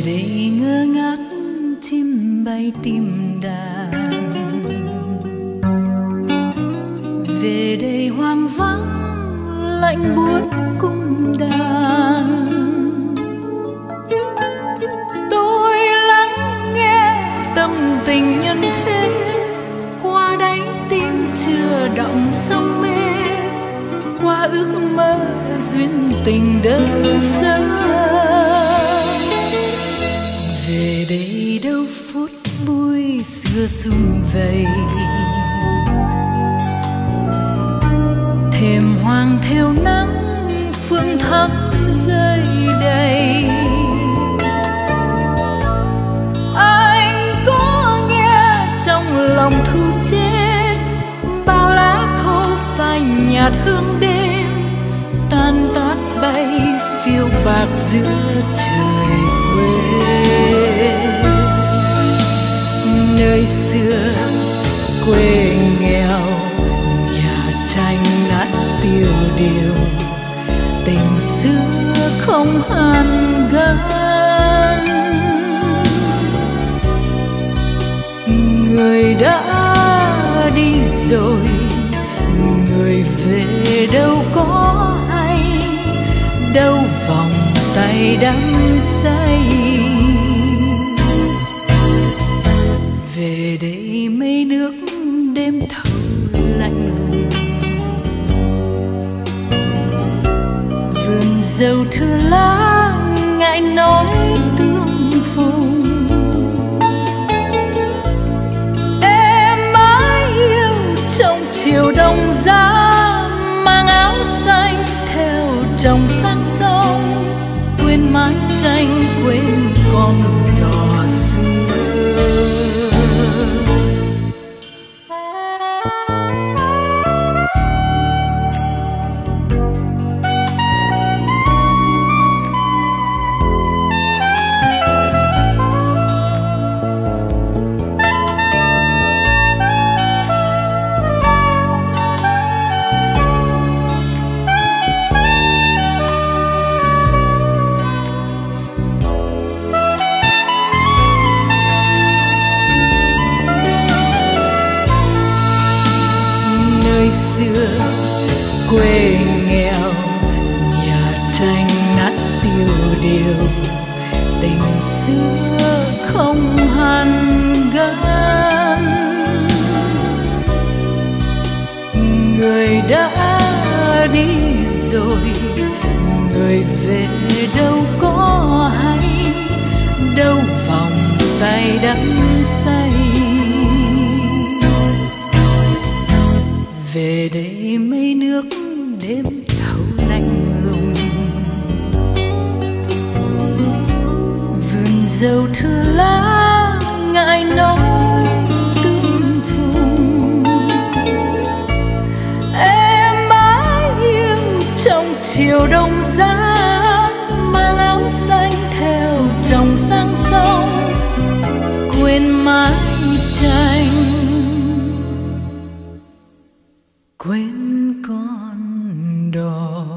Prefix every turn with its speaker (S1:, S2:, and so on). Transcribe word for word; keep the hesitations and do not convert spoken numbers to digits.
S1: đây ngơ ngác chim bay tìm đàn, về đây hoang vắng lạnh buốt cung đàn. Tôi lắng nghe tâm tình nhân thế, qua đáy tim chưa đọng sông mê, qua ước mơ duyên tình đơn sơ. Về đây đâu phút vui xưa sum vầy, thềm hoàng theo nắng phương thắm rơi đầy. Anh có nghe trong lòng thu chết, bao lá khô phai nhạt hương đêm, tan tát bay phiêu bạc giữa trời quê. Nơi xưa quê nghèo, nhà tranh nát tiêu điều, tình xưa không hàn gắn. Người đã đi rồi, người về đâu có hay, đâu vòng tay đắm say. Về đây mây nước đêm thâu lạnh lùng, vườn dâu thưa lá ngại nói tương phùng. Em mãi yêu trong chiều đông giá, mang áo xanh theo trong sang sông, quên mái tranh quên con đò xưa. Quê nghèo, nhà tranh nát tiêu điều, tình xưa không hàn gắn. Người đã đi rồi, người về đâu có hay, đâu vòng tay đắm say. Về đây mây nước đêm thâu lạnh lùng, vườn dâu thưa lá ngại nói tương phùng. Em mãi yêu trong chiều đông giá, mang áo xanh theo trong sang sông, quên mái tranh quên con đò.